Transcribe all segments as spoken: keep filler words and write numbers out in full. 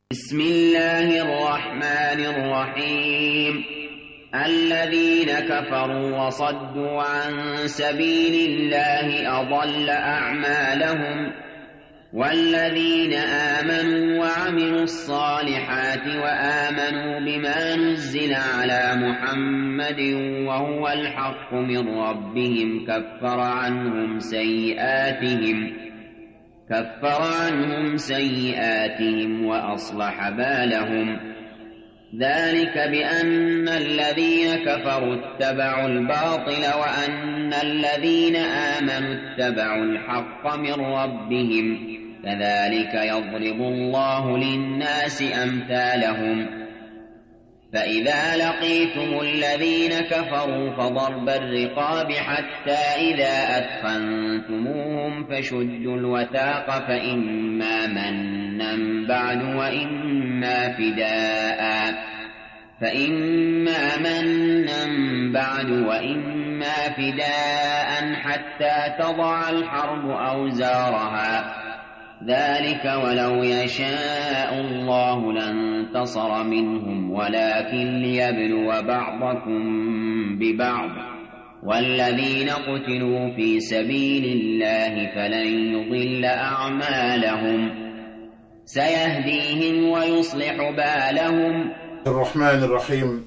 بسم الله الرحمن الرحيم الذين كفروا وصدوا عن سبيل الله أضل أعمالهم والذين آمنوا وعملوا الصالحات وآمنوا بما نزل على محمد وهو الحق من ربهم كفر عنهم سيئاتهم كفر عنهم سيئاتهم وأصلح بالهم ذلك بأن الذين كفروا اتبعوا الباطل وأن الذين آمنوا اتبعوا الحق من ربهم كذلك يضرب الله للناس أمثالهم فإذا لقيتم الذين كفروا فضرب الرقاب حتى إذا أثخنتموهم فشدوا الوثاق فإما منا بعد وإما فداء فإما منا بعد وإما فداء حتى تضع الحرب أوزارها ذلك ولو يشاء الله لانتصر منهم ولكن ليبلو بعضكم ببعض والذين قتلوا في سبيل الله فلن يضل أعمالهم سيهديهم ويصلح بالهم. الرحمن الرحيم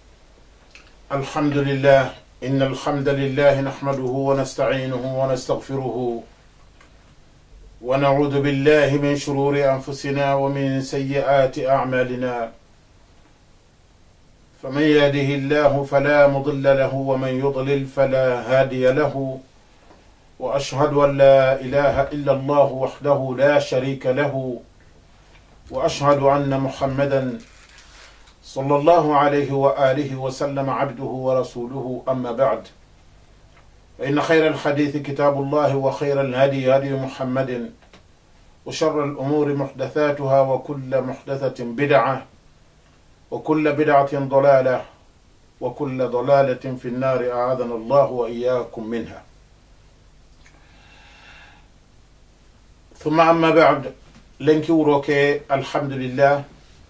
الحمد لله إن الحمد لله نحمده ونستعينه ونستغفره ونعوذ بالله من شرور أنفسنا ومن سيئات أعمالنا فمن يهده الله فلا مضل له ومن يضلل فلا هادي له وأشهد أن لا إله إلا الله وحده لا شريك له وأشهد أن محمدا صلى الله عليه وآله وسلم عبده ورسوله أما بعد فإن خير الحديث كتاب الله وخير الهدي هدي محمد وشر الأمور محدثاتها وكل محدثة بدعة وكل بدعة ضلالة وكل ضلالة في النار أعاذنا الله وإياكم منها. ثم أما بعد لنكي وروكي الحمد لله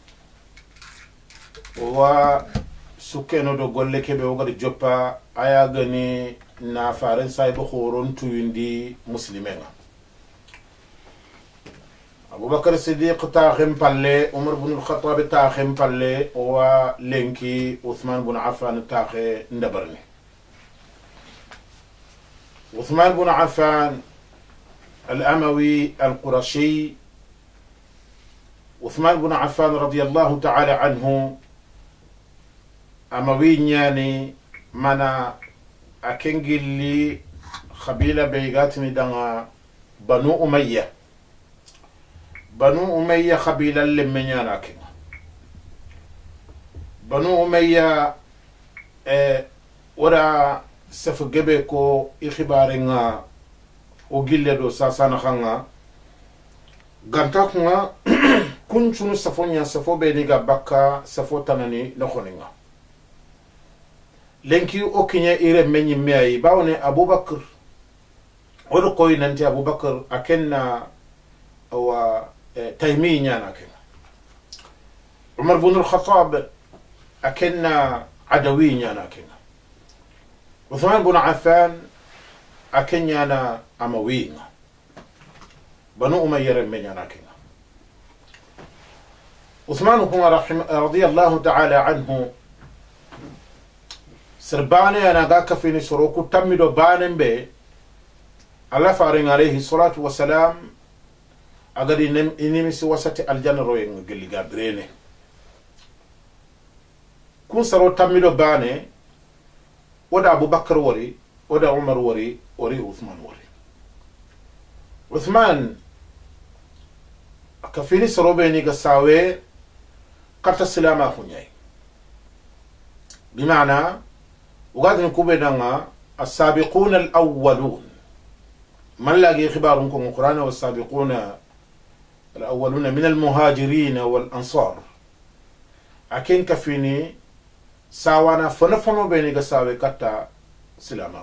وسكينو دو قولك بوغر جوبا آياغني na farin saibu horon tuyindi muslimena abubakar siddiq taakhim palle umar ibn al-khattab taakhim palle wa lenki uthman ibn affan taakhe ndabarni uthman ibn affan al-amawi al-qurashi uthman ibn affan radiyallahu ta'ala anhu amawi nyani mana akengili khabila beygatini danga banu umayya banu umayya khabila lemmenyana ke banu umayya e wara saf gebe ko ikhibare nga o gille do sasana khanga ganta kunga kunchunu safonya safo be ni ga bakka safo tanani lokhoninga lenki okinya ire menyi meyi bawne abubakar wala koy nanti abubakar akenna wa e, taymi nyana ken umar ibn al-khattab akenna adawi nyana ken uthman ibn affan akenya na amawi banu umayya menyana ken uthman huwa rahim radiyallahu ta'ala anhu سرباني أنا غاك فيني سروكو تمدو بانن بي الله فارن عليه الصلاة والسلام أغاد إنمي سواسة الجنة روين غلي غابريني كون سرو تمدو باني ودا أبو بكر وري ودا عمر وري وري عثمان وري عثمان كفيني سرو بيني غساوي قرط السلامة خنياي بمعنى وقد نكوبنا السابقون الأولون من لاقي خباركم القرآن والسابقون الأولون من المهاجرين والأنصار أكين كفيني ساوانا فنفنو بيني قساوي كتا سلامة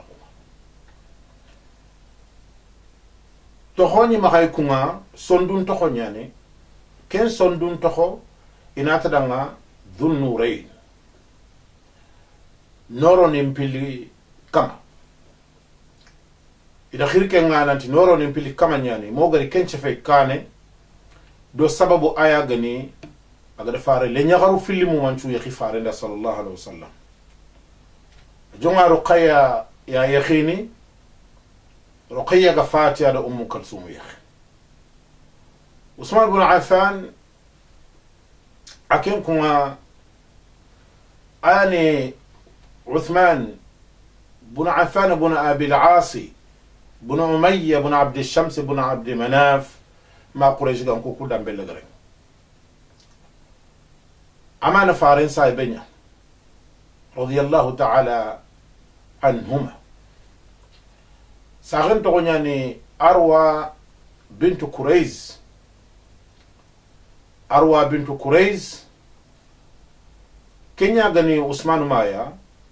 تخوني مخايكونا صندون تخونياني ken sondun toho inata danga dhun nurayn noro nimpili kama ida khirke ngananti noro nimpili kama nyani mogari kenche fe kane do sababu aya gani agada fare le nyagaru filimu manchu ya khifare nda sallallahu alaihi wasallam jonga ruqayya ya yakhini ruqayya gafati ala ummu kulsum yakhi Usman ibn Affan akin kuma ani Uthman ibn Affan ibn Abi al-Asi ibn Umayya ibn Abd al-Shams ibn Abd Manaf ma Quraysh gan ko kudam belagare amana farin sai benya radiyallahu ta'ala anhuma sagan to nyani Arwa bint Qurayz Arwa bint Qurayz kenya gani Usman maya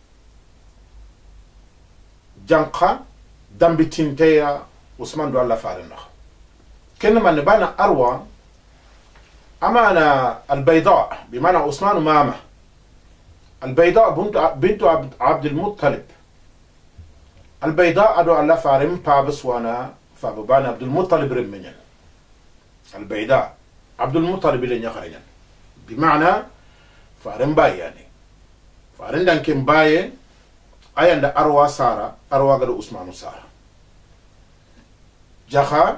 janqa dambitinteya Usman do Allah farina كنا من بنا أروى أمانة البيضاء بمعنى عثمان مامة البيضاء بنت بنت عبد المطلب البيضاء أدو الله فارم بابس وانا فاببان عبد المطلب رمينيا البيضاء عبد المطلب اللي يخرجن بمعنى فارم باي يعني فارم دان كم باي أي عند أروى سارة أروى قد عثمان سارة جخا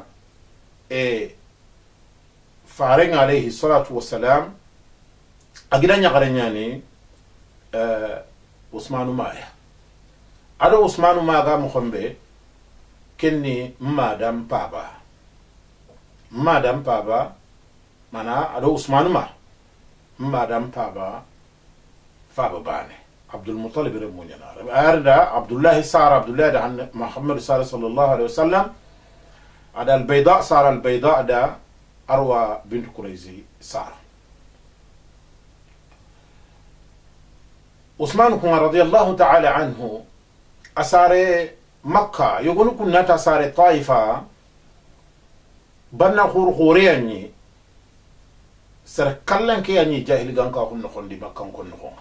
فارن عليه الصلاة والسلام أجدا نقرنياني عثمان مايا أدو عثمان ماغا مخمبه كني مادام بابا مادام بابا مانا أدو عثمان ما مادام بابا فابا باني عبد المطلب رمونينا أردا عبد الله سار عبد الله عن محمد صلى الله عليه وسلم على البيضاء صار البيضاء دا أروى بنت قريزي صار عثمان رضي الله تعالى عنه أسار مكة يقول كنا تسار طائفة بنا خور خورياني سركلن كياني جاهل غانكا خن خن دي مكة خن خن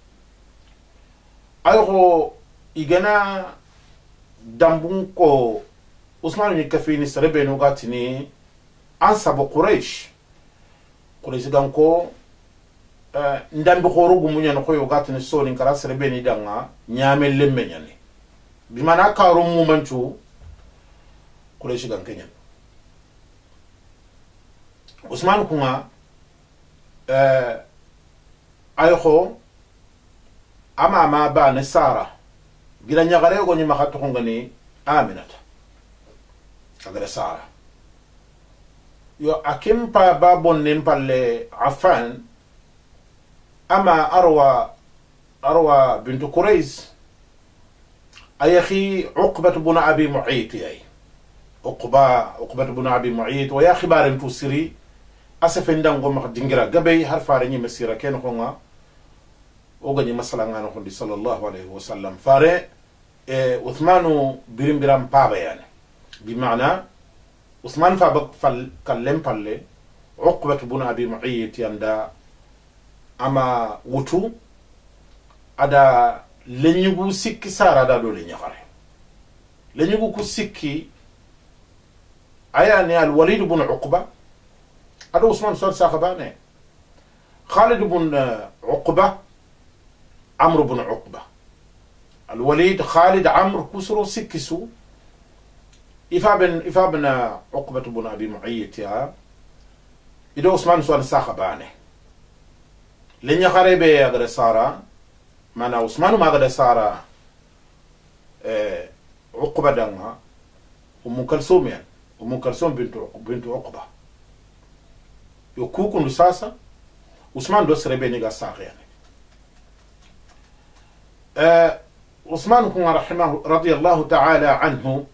أيهو إجنا دمبونكو Usman ni kafini sarebe no gatini ansabo Quraysh Quraysh ganko uh, ndambi khorugu munya no koyo gatini soni kara sarebe ni danga nyame lemme nyane bimana karo mu manchu Quraysh gankenya Usman kunga uh, ayho ama ama ba ne Sara gira nyagare go ni makatu ngani Aminata agada Sara yo akimpa babon nimpalle Affan ama Arwa Arwa bint Qurayz ayakhi Uqbah ibn Abi Mu'ayt ay Uqba Uqbah ibn Abi Mu'ayt wa ya khibar tusiri asafendan go mak dingira gabay har fare ni masira ken ko nga o gani masala ngana ko di sallallahu alayhi wa sallam fare e Uthmanu birim biram paba yani بمعنى عثمان فابق فال كلم بالله عقبة بن أبي معيط يندا أما وتو أدا لنيغو سكي سارة دا دو لنيغاري لنيغو كو سكي أياني الوليد بن عقبة أدا عثمان صار ساخباني خالد بن عقبة عمرو بن عقبة الوليد خالد عمرو كسرو سكي سو إفابن إفابن عقبة بن أبي معيط يا إذا عثمان سؤال ساخبانه لين يخربه يا غير سارة ما أنا عثمان ما غير سارة اه عقبة دعنا أم كلثوم يعني أم كلثوم بنت بنت عقبة يكوكون لساسا عثمان دوس ربنا جالساق يعني اه عثمان كون رحمه رضي الله تعالى عنه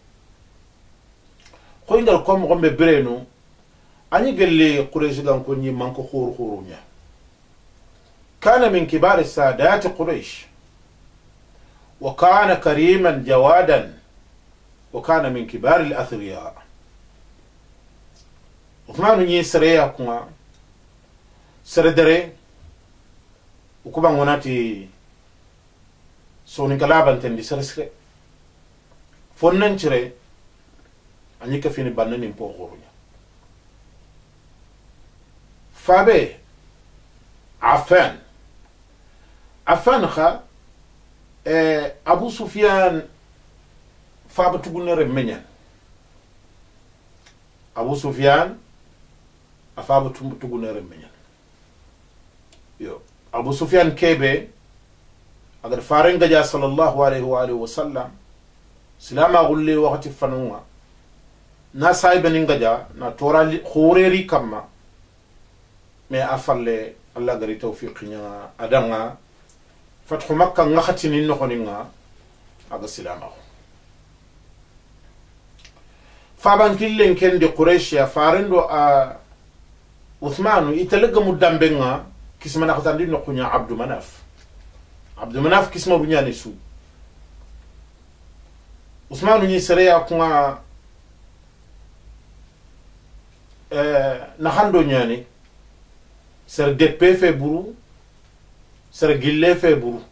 خوين دال كوم غومبي برينو اني قال لي قريش دان كوني مانكو خور خورونيا كان من كبار السادات قريش وكان كريما جوادا وكان من كبار الاثرياء عثمان ني سريا كما seredere ukuba ngonati soni kalaban tendi seresre fonnan cire anyi ka fini banani mpo gorunya fabe Affan Affan kha eh, Abu Sufyan fabe tugunere menyan Abu Sufyan afabe tugunere menyan yo Abu Sufyan kebe agar farin gaja sallallahu alaihi wa alihi wasallam silama gulle wakati fanunga na saibanin gaja na torali khureri kamma me afalle Allah gari tawfiq nya adanga fathu makkah ngati ni no khoninga aga silama faban killen kende quraish ya farendo a Uthmanu italaga mudambenga kismana khatandi no kunya Abdu Manaf Abdu Manaf kisma bunyani su Uthmanu ni sereya kunga eh na hando nyani ser deppe fe buru ser gille fe buru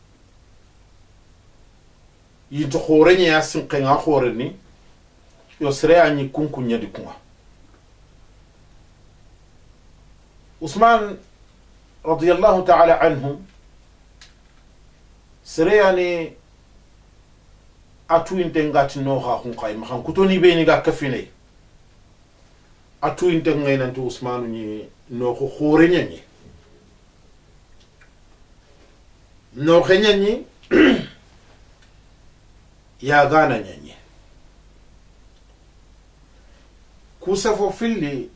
yinto khorenya yasin qenga khoreni yo sereya ni kunkunya di kunga Usman radiyallahu ta'ala anhu sereyani atu inte ngati no ha hun kay ma kutoni be ni ga kafine atu inte ngay nanti Usman ni no ko khorenya ni no khenya ni ya gana nyanyi kusafo filli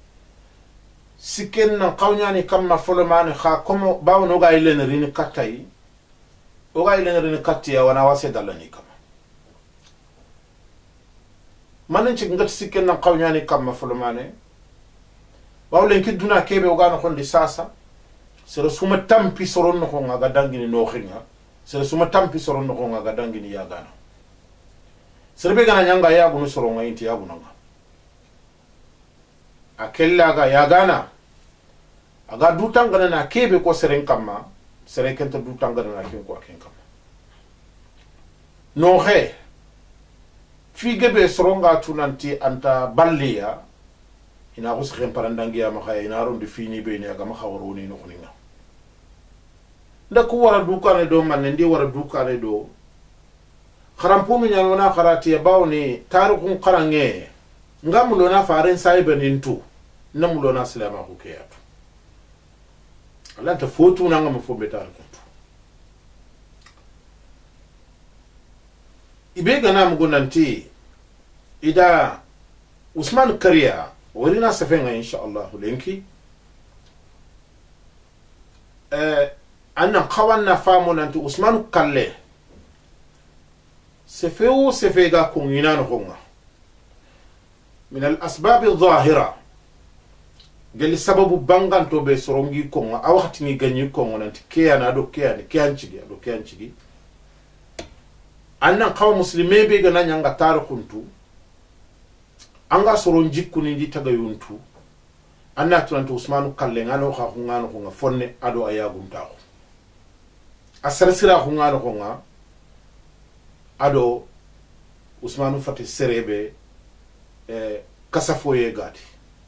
siken na qawnyani kamma folomani kha komo bawo no ga ilen rini katay o ga ilen rini katiya wana wase dalani kama manen ci ngat siken na qawnyani kamma folomani bawo len kiduna kebe o ga no khondi sasa sero suma tampi soron no nga ga dangini no khinga sero suma tampi soron no nga ga dangini ya gana serbe gana nyanga ya gunu soron inti ya gunu akella ga ya gana aga dutangana na kebe ko seren kamma sere kenta dutangana na ken ko aken kamma no he fi gebe soronga tunanti anta balliya ina ko seren parandangi ya makaya ina rondi fini be ni aga makhawroni no khuninga ndaku wara dukane do man ndi wara dukane do kharampunu nyalona kharati ya bawni tarikun qarange ngamulo na faren saiben intu namulo na silama ko kiyatu ala ta fotu na ngam fo betal kuntu ibe gana mu gonanti ida Usman kariya warina safenga insha Allah lenki eh anna qawanna famu nanti Usman kalle sefeu sefega kunina no honga من الأسباب الظاهرة قال سبب بانغان تو بي سورونغي كونغ أو وقتني غني كونغ نانت كيانا دو كيان كيانشيغي دو كيانشيغي أنن قوم مسلمي بي غنا نيانغا تاريخونتو أنغا سورونجي كوني دي تاغيونتو أننا تونت عثمان كالين أنو خا خونغانو خونغا فوني أدو أياغون تاو أسرسرا خونغانو خونغا أدو عثمان فاتي سريبي eh kasafo ye gati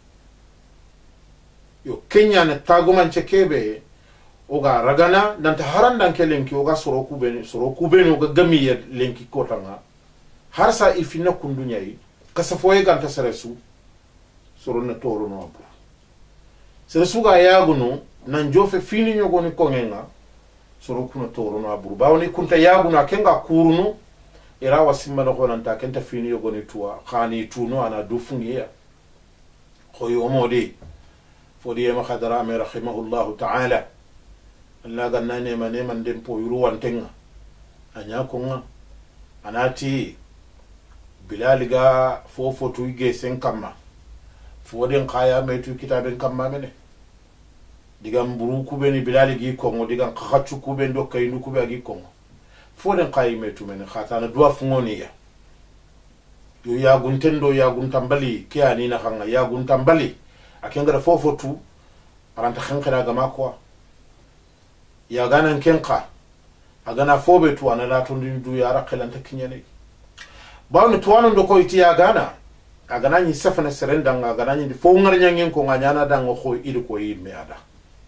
yo Kenya ne taguman chekebe oga ragana nanta harandan kelenki oga soro kubeni soro kubeni oga gamiye lenki kotanga harsa ifina kundunya yi kasafo ye ganta seresu soro na toro no abu seresu ga yaguno nan jofe fini nyogo ni kongenga soro kuna toro no abu bawni kunta yaguno akenga kurunu ira wasimma no konanta kenta fini yogo ni tuwa khani tuno ana dufungiya khoy omodi fodi yema khadara me rahimahullahu ta'ala alla ganna ne mane man den po yuru wantenga anya konga anati bilal ga fofo tuige sen kamma foden khaya me tu kitaben kamma mene digam buru kubeni bilal gi kongo digam khachu kuben do kaynu kube gi kongo foden qayime tu men khatana duwa fungoniya yo ya guntendo ya guntambali kiani na khanga ya guntambali akengara fofo tu aranta khankira gama kwa ya ganan kenka agana fobe tu anala tundin du ya rakelanta kinyane bawni tuwanu ndoko iti ya gana agana ni safana serenda nga agana ni fo ngar nyangen ko nganyana dango ko idi ko yimme ada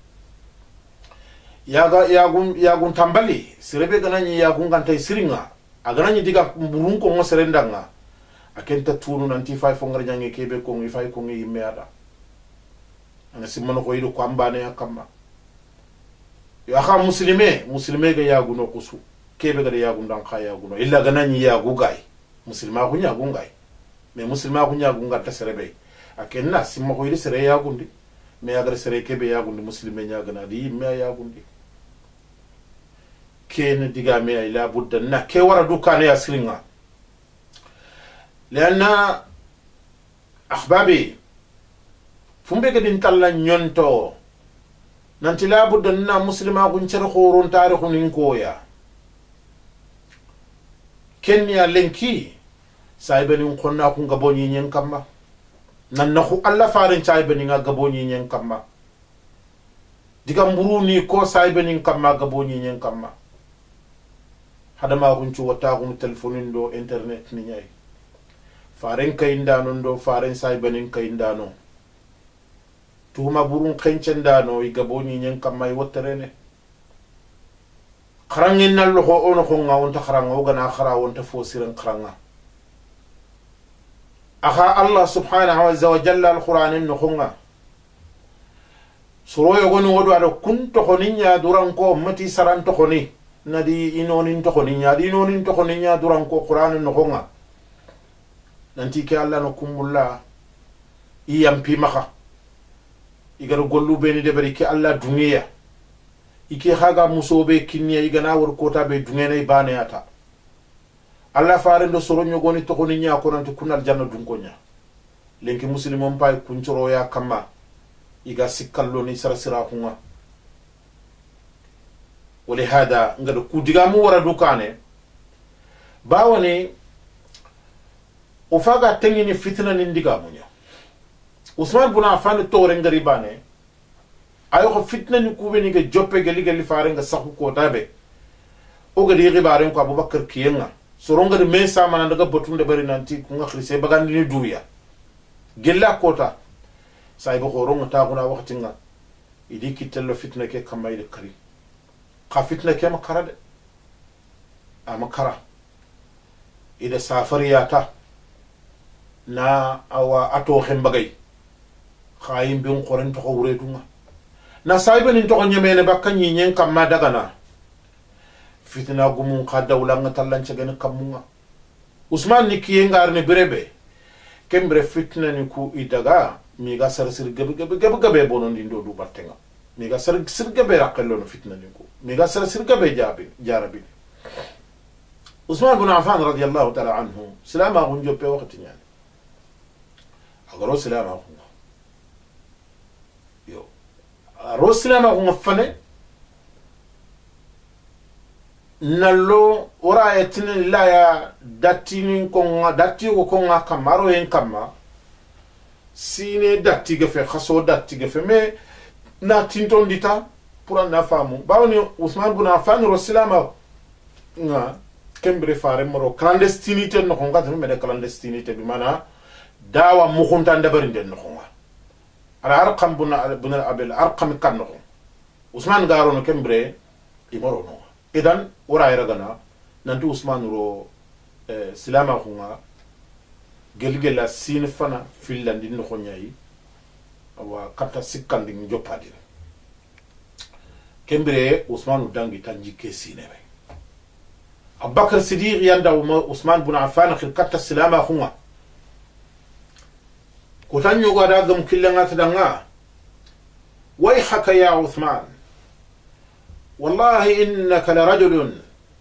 yaga yagun yagun tambali sirebe gana ni yagun ganta siringa agana ni diga burun ko ngo serenda nga akenta tunu nanti fay fo ngar nyange kebe ko ngi fay ko ngi yimme ada ana simano ko yidu ko ambane akamba yo akha muslime muslime ga yaguno kusu kebe ga yagun dan kha yaguno illa gana ni yagu gay muslima ko nyagu gay mais muslima ko nyagu ngata serebe akenna simma ko yidu sere yagundi me agar sere kebe yagundi muslime nyagana di me yagundi ken diga me ila budda na ke wara dukane ya siringa lana ahbabi fumbe ga din talla nyonto nanti la budda na muslima ko cer khorun tarikhu nin koya ken ya lenki saibani khonna ko gaboni nyen kamma nan nahu alla farin saibani nga gaboni nyen kamma diga mburuni ko saibani kamma gaboni nyen kamma hadama kuncu wata kun telefonin do internet ni nyai faren kayindano do faren saybanin kayindano tuma burun kencendano i gaboni nyen kamay woterene kharangin nallo ko ono ko ngawonta kharanga o gana khara wonta fosiren kharanga akha allah subhanahu wa jalla alquran no khonga suro yo gonu wodo ado kun to khoninya duran ko mati saran to khoni nadi inonin to khoninya di inonin to khoninya duran ko qur'an no khonga nanti ke allah no kumulla iyam pi maka igara gollu beni de bari ke allah duniya ike haga musobe kinniya igana wor kota be dungena ibane ata allah farendo soro nyogoni to khoninya ko nanti kunal janna dun ko nya lenki muslimon pay kuncoro ya kama iga sikkallo ni sara sira kunga wali hada ngado kudigamu wara dukane bawani ufaga tengini fitna ni ndigamu nya Usman ibn Affan tore ngari bane ayo ko fitna ni kube ni ge joppe ge liga li fare nga saxu ko tabe o ga di ribare ko Abubakar kiyenga soronga de me sa man daga botunde bari nanti ko nga xrise bagandi ni duya gella kota say bo ko ronga ta guna waxti nga idi kitel fitna ke kamay de kari ka fitna ke makara de amakara ida safariyata na awa ato xembagay khayim bin qoren to wuredunga na saybe nin to nyemene bakka nyi nyen kamma daga na fitna gumun qadawla nga tallan ci gën kamunga Usman ni kiye ngar ne berebe kembre fitna ni ku idaga mi ga sar sir gebe gebe gebe gebe bonon dindo du battenga mi ga sar sir gebe rakelo no fitna ni ku mi ga sar sir gebe jabi jarabi Usman ibn Affan radiyallahu ta'ala anhu salama gunjo pe wakati nyani agaro salama gunjo yo aro salama gunjo fane nallo ora etini la ya datini ko datti ko ko kamaro en kamma sine datti gefe khaso datti gefe me na tinton dita pour na famu bawni Usman ibn Affan ro salama nga kembre fare moro clandestinité no ko ngata me de clandestinité bi mana dawa mu khunta ndabari den no ko ala arqam buna buna abel arqam kan no Usman garo no kembre imoro no idan ora ira gana nanti Usman ro eh, silama khunga gelgela sin fana filandi no khonyai awa kata sikandi njopadi kembre Usman dangi tanji kesine be Abubakar Siddiq yanda Usman ibn Affan khil kata silama khunga ko tanyo gada gam killanga tadanga way haka ya Uthman والله إنك لرجل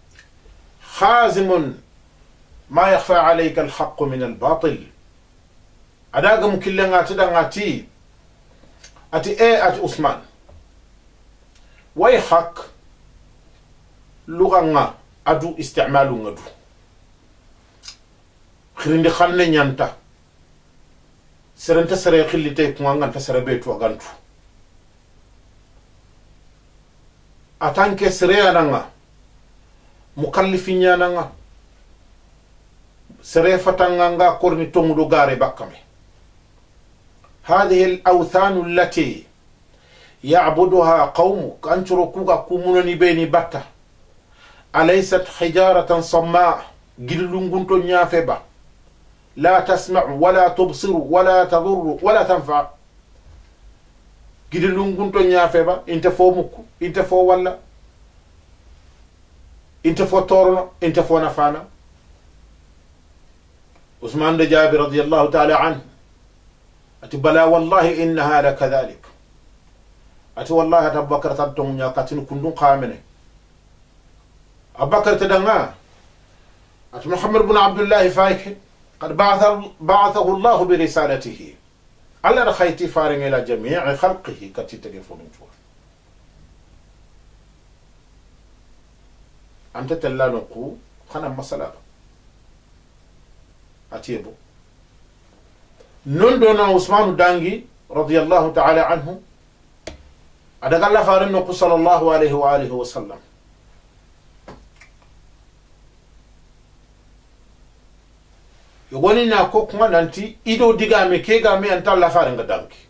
خازم ما يخفى عليك الحق من الباطل أداغم كلنا تدغاتي أتي إيه أتي عثمان ويحك لغة أدو استعمال ندو خيرين دي خلنا نيانتا سرنتا سري خلي تي كوان غانتا سري بيتو غانتو atanke sereyananga mukallifinyananga sere fatanganga korni tongudo gare bakkame. هذه الأوثان التي يعبدها قومك أنشركوك كومونني بيني بطة أليست حجارة صماء جلنغنتو نيافبا لا تسمع ولا تبصر ولا تضر ولا تنفع جلنغنتو نيافبا انت فو مكو انت فو ولا انت فو تورنا انت فو نفانا. عثمان بن جابر رضي الله تعالى عنه أتي بلا والله إنها لكذلك. أتي والله أبو بكر تدعون يا قاتل كندون قامنه. أبو بكر تدعنا. أتي محمد بن عبد الله فايك قد بعث بعثه الله برسالته. على رخيتي فارن إلى جميع خلقه كتي تلفون جوا. أنت تلا نقو خنا مسألة. أتيبو. نندونا عثمان دانجي رضي الله تعالى عنه أدق الله فارنه صلى الله عليه وآله وسلم يقولي ناكوك ما ننتي إدو ديغامي كيغامي أنت الله فارنه دانجي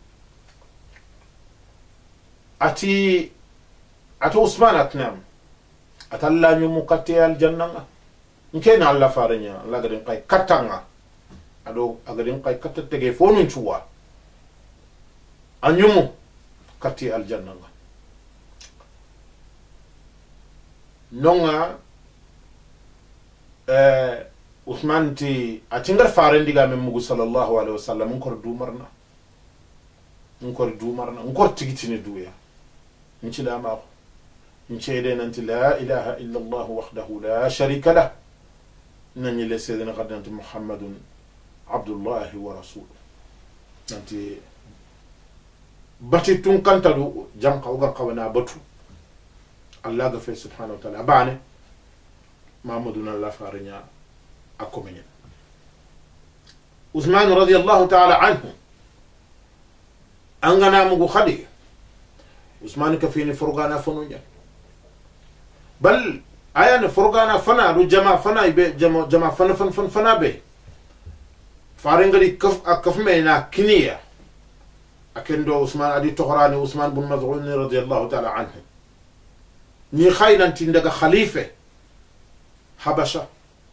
أتي أتي عثمان أتنام أتى الله نمكتي الجنة نكين الله فارنه الله قرين قاي كتانا ado agarin kay katta tege fonun chuwa anyumu kati aljanna nga nonga eh Uthman ti atingar faren diga men mugu sallallahu alaihi wasallam ngor dumarna ngor dumarna ngor tigitini duya nci da ma nci de nanti la ilaha illa allah wahdahu la sharika lah nani le sayyidina qadant muhammadun عبد الله ورسوله nanti bati tun kanta do janka uga kawana batu Allah ga fe subhanahu wa ta'ala bane mamadun Allah farinya akomenya. Uthman radiyallahu ta'ala anhu angana mugu khadi Uthman ka fini furgana fonunya bal ayana furgana fana do jama fana be jama jama fana fana fana be فارنغري كف كف مينا كنية أكندو عثمان أدي تقراني عثمان بن مظعون رضي الله تعالى عنه ني خاينا تندق خليفة حبشة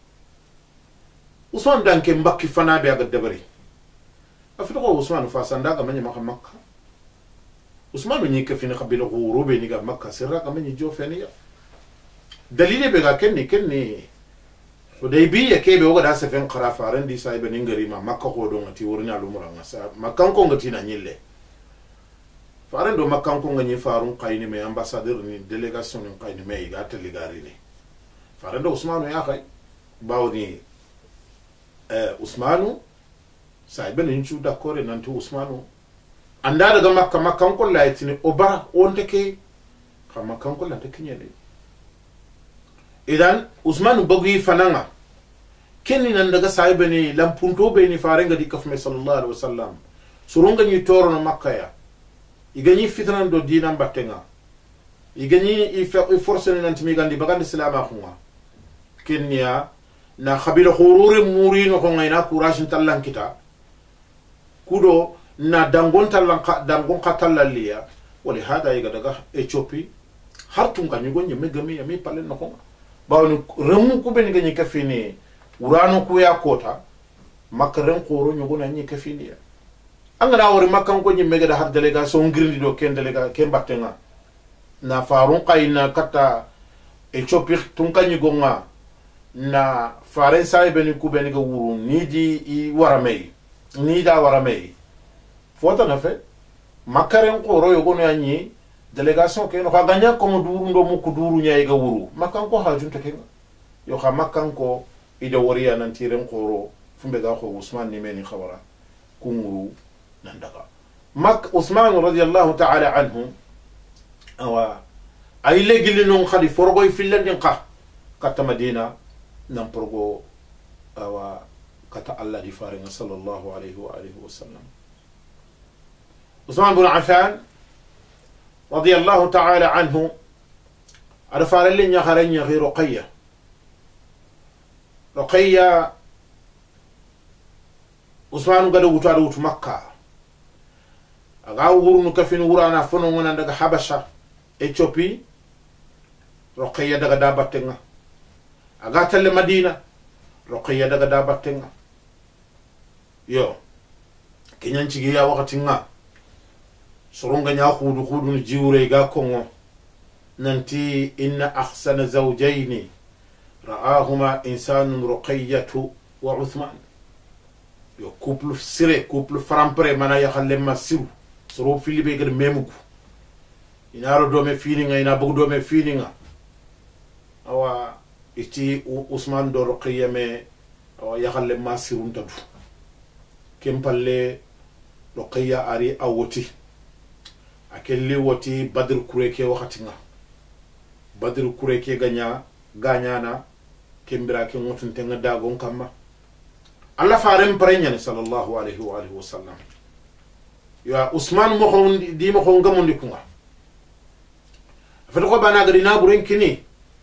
عثمان دان كم بكي فنا بيا قدبري أفرقوا عثمان فاسان داغا مني مكة مكة عثمان مني كفيني قبيله غوروبي نيغا مكة سراغا مني جو فينيا دليل بيغا كني كني ودايبية كيبي وغدا سفين قرافارن دي سايبا نينغري ما مكة خودون تي ورنيا لومرا سا مكان كونغ تينا نيلي فارن دو مكان كونغ ني فارون قايني مي امباسادور ني ديليغاسيون ني قايني مي غات ليغاري ني فارن دو عثمان يا خاي باودي ا عثمانو سايبا نينچو داكور نانتو عثمانو anda daga makka makkan ko laytini o bara on teke xam makkan ko la teke nyele idan Usman bagi fananga kenni nan daga saybe ni lampunto be ni farenga di kafme sallallahu alaihi wasallam surunga ni toro na makka ya igani fitnan do dinan battenga igani i force ni nantimi gandi bagandi salama khunga kenniya na khabila khururi muri no ko ngayna courage tallan kita kudo na dangon tallan dangon qatalliya wali hada yiga daga Ethiopie hartum kan yugo nyeme gami yami palen no ko bawni remu ku ben gani kafini urano ku ya kota makaren qoro nyugo na nyi kafini angana wori makkan ko nyeme ga har delegation ngirndi do ken delega ken battenga na farun qayna kata Ethiopie tun kan yugo nga na faren sai ben ku ben ga wuru ni di i waramei ni da waramei fota na fe makaren qoro yugo na nyi delegation ke no ganya ko duru ndo mu ko duru nyaay ga wuru makkan ko ha junta ke yo xa makkan ko ide woriya nan tiren qoro fumbe ga ko Usman ni meni khawara ku nguru nan daga mak Usman radiyallahu ta'ala anhu awa ay legili non khali forgoy fillandin qa kata Madina nan porgo awa kata Allah di faringa sallallahu alayhi wa alihi wa sallam Usman bin Affan رضي الله تعالى عنه ada farelle ñaxare ñaxi Ruqayya Ruqayya Usmanu gada wutu ada wutu Makka aga wurunu kafin wurana fono ngona daga Habasha Ethiopie Ruqayya daga da battenga aga talle Madina Ruqayya daga da battenga yo kenyan cigi ya wakati nga soronga nya khudu khudu ni jiwre ga kongo nanti inna ahsana zawjaini ra'ahuma insanun Ruqayyatu wa Uthman yo couple sire couple frampre mana ya khalle masiru soro filibe gade memugo inaro do me fininga ina bugu do me fininga awa iti Usman do Ruqayya me awa ya khalle masiru tadu kempalle Ruqayya ari awoti akelli woti Badr kureke wakati nga Badr kureke ganya ganyana kembira ke ngotun tenga dagon kamma Allah farem parenya sallallahu alaihi wa alihi wasallam ya Usman mo hon di mo hon gamondi kunga fa ko bana gadi na buren kini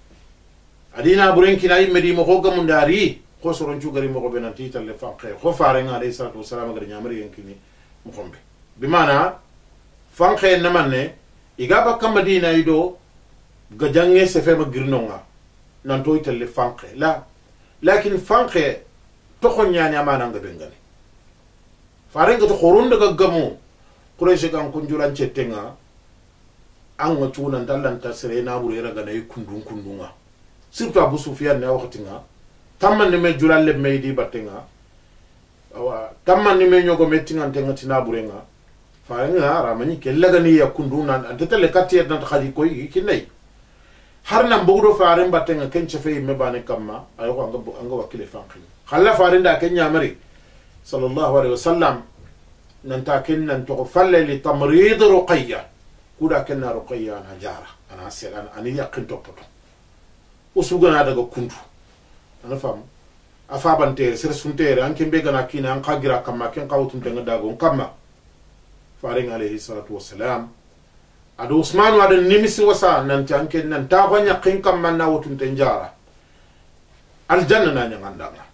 adina buren kini ay medi mo ho gamondari ko soron cu gari mo ko benanti talle fanqe ko farenga alayhi salatu wassalam gadi nyamari yankini mo xombe bi mana fanqe namanne igaba kam Madina ido ga jange se fe ma girnonga nan toy talle fanqe la lakin fanqe to xon nyani amana nga bengani farenga to khorun daga gamu quraish kan kunjuran cettenga an nga tuna ndallanta sere na bure raga nay kundun kundunga surtout Abu Sufyan ne waxtinga tamman ni me julalle meydi battenga awa tamman ni me nyogo mettinga tenga tina burenga farenga ramani kellaga ni yakunduna antetele katiya nan khadi koy kinay harna mbogdo faren battenga kenche fe me bane kamma ayo ko anga anga wakile fanqi khalla farenda kenya mari sallallahu alaihi wasallam nanta kinnan to falle li tamrid Ruqayya kuda kenna Ruqayya na jara ana selan ani yaqin topoto usugana daga kuntu ana fam afabante sir suntere anke begana kina an qagira kamma ken qawtum tenga dago kamma faring alayhi salatu wassalam adu Usman wada nimisi wasa nan tanke nan ta ko nyaqin kamma na wotum tenjara aljanna na nyangandanga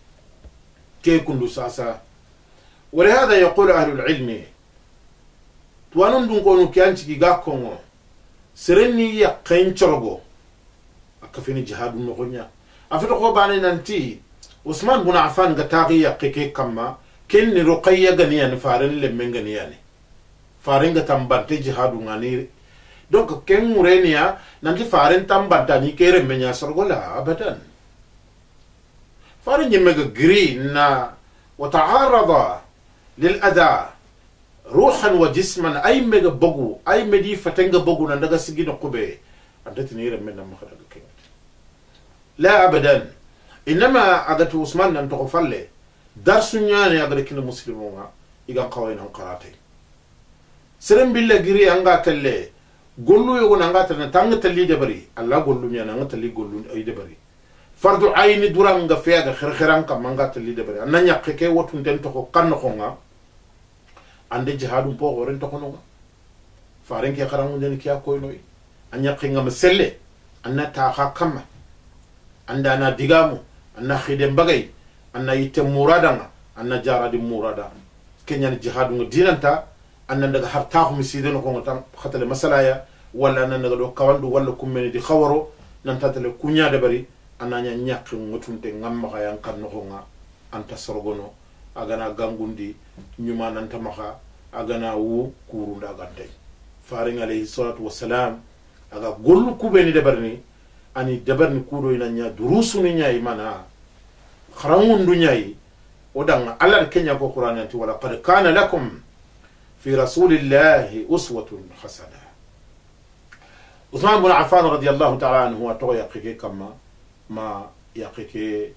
ke kundu sasa ولهذا يقول أهل العلم توانون دون كونو كيانتي غاكونو سرني يقين تشرغو akafini jihadu no gonya afito ko bane nanti Usman bin Affan gatagi yakike kamma kenni Ruqayya ganiyan faran le menganiyani faran ga tambante jihadu ngani donc ken murenia nanti faran tambanta ni kere menya sorgola abadan faran yemega green na وتعارض للأذى روحا وجسما أي ميغا بغو أي مدي فتنغ بغو نندغا سيغي نقبه أدتني رمنا مخرج كيمت لا أبدا إنما أغت عثمان ننتقو فالي درس نياني أغت كنا مسلمون إغان قوين انقراتي سرم بالله غيري أنغا تلي قولو يغن أنغا تلي تانغ تلي دبري الله قولو نيانا أنغا تلي قولو أي دبري fardu ayni duranga feega khirkhiran kam mangata li debere anna nyakke ke wotun den to ko kan ko nga ande jihadu po horen to ko no faren ke kharamu den kiya koy noy anya khinga maselle anna ta kha kama anda na digamu anna khide bagay anna yitte murada anna jaradi murada kenya jihadu ngo dinanta anna daga har ta ko misiden ko ngata khatale masalaya wala anna daga do kawandu wala kumeni di khawaro nan tatale kunya debari ananya nyakki ngotunte ngamma kaya kan no nga anta sorgono agana gangundi nyuma nanta maka agana wu kurunda gante faring alayhi salatu wassalam aga gollu kubeni debarni ani debarni kudo ina nya durusu ni nya imana kharamundu nyai odanga ala kenya ko qur'an anti wala qad kana lakum fi rasulillahi uswatun hasana Uthman bin Affan radiyallahu ta'ala anhu wa toyaqike kama ما يقيك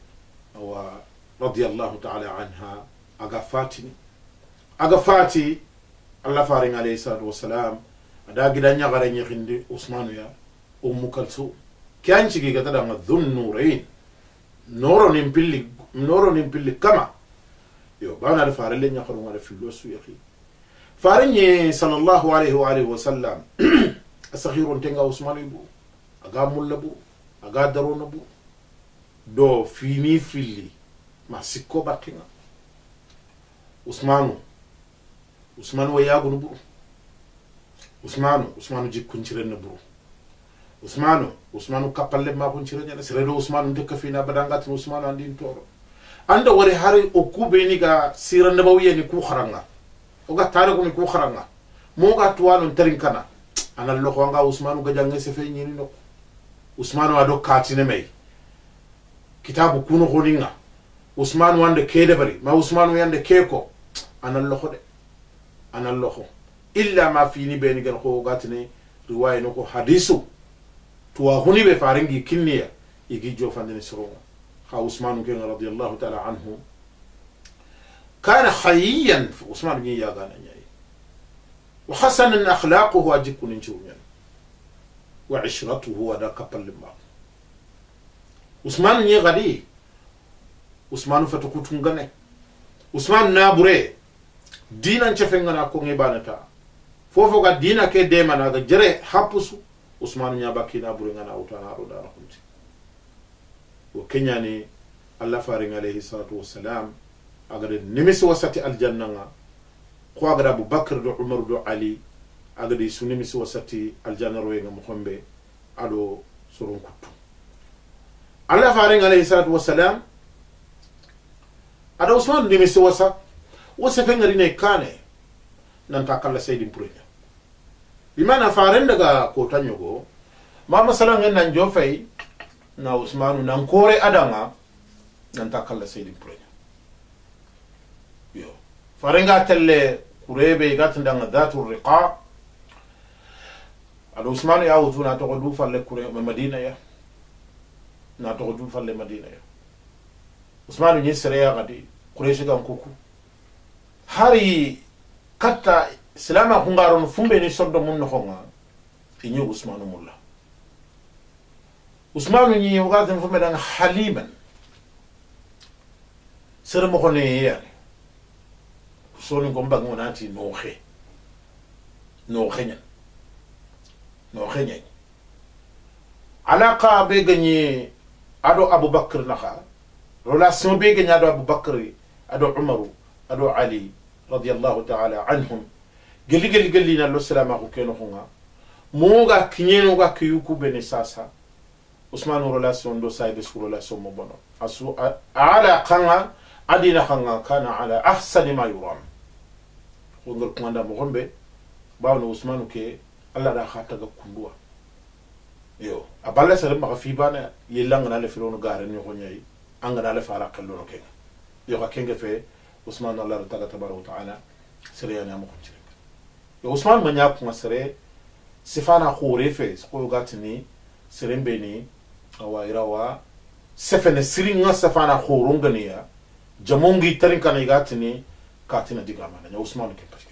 ورضي الله تعالى عنها أغفاتي أغفاتي الله فارن عليه الصلاة والسلام أدا جدا نغرين يخندي عثمان يا أم كلثوم كان شيء كذا دام ذو النورين نور نمبلي نور نمبلي كما يو بانا الفارن لين يخرون على فلوس يخي فارن صلى الله عليه وآله وسلم الصغير تنجا عثمان يبو aga mulla buru aga darona buru do fini filli ma sikko battinga usmanu usmanu wa yagunu buru usmanu usmanu jikkunciren buru usmanu usmanu kapalle ma kunciren seredo usmanu de kafina badangati usmanu andin toro anda wari hari o kubeni ga siran nabawiya ni ku kharanga o ga tariku ni ku kharanga mo ga tuwanu tarinkana ana loko nga usmanu ga jange se fe nyini no usmanu ado katine may kitabu kuno honinga usmanu wande kede bari ma usmanu yande keko ana loko de ana loko illa ma fini beni gal ko gatine riwaya no ko hadisu tuwa honi be faringi kinniya igi jofandene soro خا عثمان كان رضي الله تعالى عنه كان حييا عثمان بن ياغانا نياي وحسن اخلاقه اجكن نجوم وعشرته ودا كبل ما عثمان ني غدي عثمان فتكوتون غني عثمان نابوري دينا نشفنغنا كو نيبانتا فوفو غا دينا كي ديمانا غا جري حبسو عثمان نيا باكي نابوري غنا اوتانا رو دارا كنتي وكنياني الله فارين عليه الصلاة والسلام أقدر نمس وسط الجنة قاعد أبو بكر دو عمر دو علي أقدر يسونمس وسط الجنة روينا محمد على سرون كتو الله فارين عليه الصلاة والسلام ada Usman ni misi wasa wasa fengari ne kane nan takalla sayyidin purenya bimana faren daga ko tanyogo ma masalan en nan jofay na Usmanu nan kore adanga nan takalla sayyidin purenya yo farenga telle kurebe gatndanga dhatu riqa ada Usmanu ya wutuna to du falle kure Madina ya na to du falle Madina ya Usmanu ni sereya gadi Quraysh gan kuku hari katta salama hungaron fumbe ni soddo mun noxonga fi Usmanu mulla Usmanu ni wagaden fumbe dan haliman sere mo xone yani soni gomba ngonati no xe no xenya no xenya alaqa be gagné ado Abubakar naxa relation be gagné ado Abubakar ado Umaru ado Ali radiyallahu ta'ala anhum geli geli geli na lo salama ko keno honga moga kinyeno ga kiyuku bene sasa Usmanu relation do sayde su relation mo bono asu ala khanga adina khanga kana ala ahsani ma yuram ngol komanda mo gombe bawno Usmanu ke alla da khata ga kundua yo aballa sare ma fi bana yelanga na le filono gare ni ko nyai anga na le fara kallo ke yo ka kenge fe Usman Allah tabaraka ta'ala siriyana mo khonci yo Usman ma nyaako ma sere sifana khore fe ko gatini serembe ni awa irawa sefene siringa sifana khorongania jamongi tarinkana gatini katina digamana ya Usman ke paske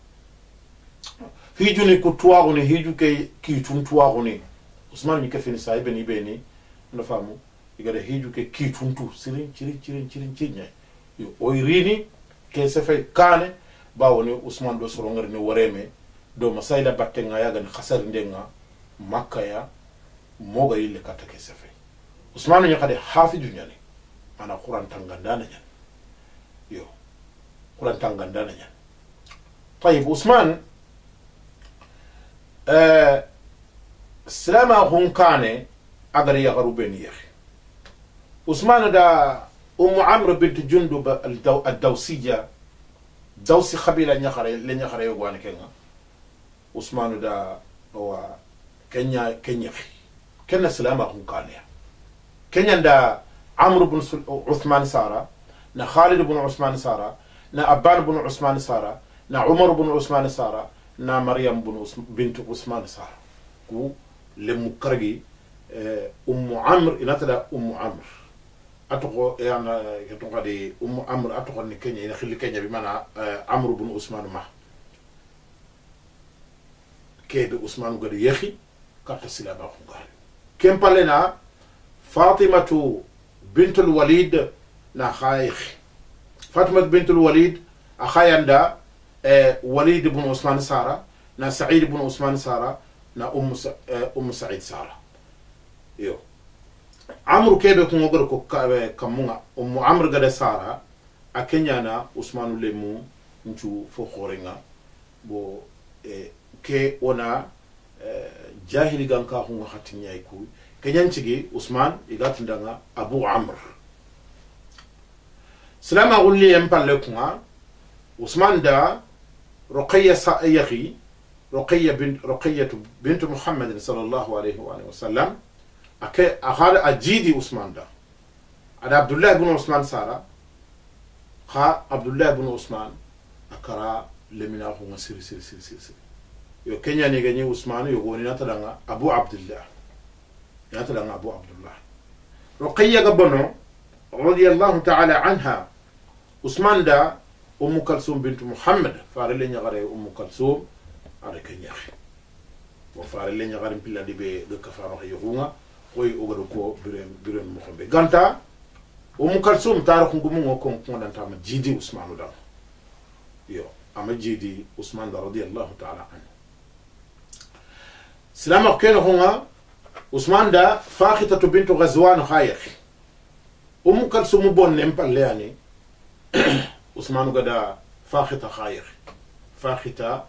hiju ni kutwa ni hiju ke ki tuntwa ni Usman ni ke fini saibe ni beni ndo famu igada hiju ke ki tuntu sirin cirin cirin cirin cirin yo oirini ke sefe kane bawoni Usman do sorongare ne wareme do masayla battenga yaga ni khasar ndenga makka ya moga yille kata ke sefe Usman ni khade hafidu nyani ana Qur'an tangandana nyani yo Qur'an tangandana nyani طيب Usman euh salama hon kane agari ya garubeni ya Usman da أم عمرو بنت جندب الدو الدوسية دوسي خبيلة نخرة لنخرة يوغوان كينا عثمان دا هو كينيا كينيا كنا سلامة هم كانيا كينيا دا عمرو بن عثمان سارة نا خالد بن عثمان سارة نا أبان بن عثمان سارة نا عمر بن عثمان سارة نا مريم بن بنت عثمان سارة كو لمكرجي أم عمرو إنتلا أم عمرو atoko yana ketonga de um amr atoko ni Kenya ina khili Kenya bi mana Amr ibn Usman ma kebe Usman gadi yakhi kata silaba khungal kem palena Fatimatu bint al-Walid na khaykh Fatima bint al-Walid akhayanda Walid ibn Usman Sara na Sa'id ibn Usman Sara na um um Sa'id Sara yo amru kebe ko ngor ko kamunga ummu amr gada sara akenya na usmanu lemu nchu fo khorenga bo e ke ona e, jahili ganka hunga khatinya iku kenyanchigi usman igatindanga abu amr salama gulli empalle kunga usman da ruqayya sa'ayhi ruqayya bint ruqayyah bint muhammad sallallahu alayhi wa alihi wasallam ake akhar ajidi usman da ada abdullah ibn usman sara kha abdullah ibn usman akara lemina hunga sir sir sir sir yo kenya ni ganyi usman yo goni natadanga abu abdullah natadanga abu abdullah ruqayya gabono radiyallahu ta'ala anha usman da ummu kalsum bint muhammad farale nyagare ummu kalsum are kenya wo farale nyagare pilla dibe de kafaro yehunga koy ogado ko birem birem mo xombe ganta ummu kalsum tarakhu ngumu ngoko ko danta ma jidi usman da yo ama jidi usman da radiyallahu ta'ala anhu salama keno hunga usman da fakhitatu bint ghazwan khayakh ummu kalsum bon nempalle yani usman gada fakhita khayakh fakhita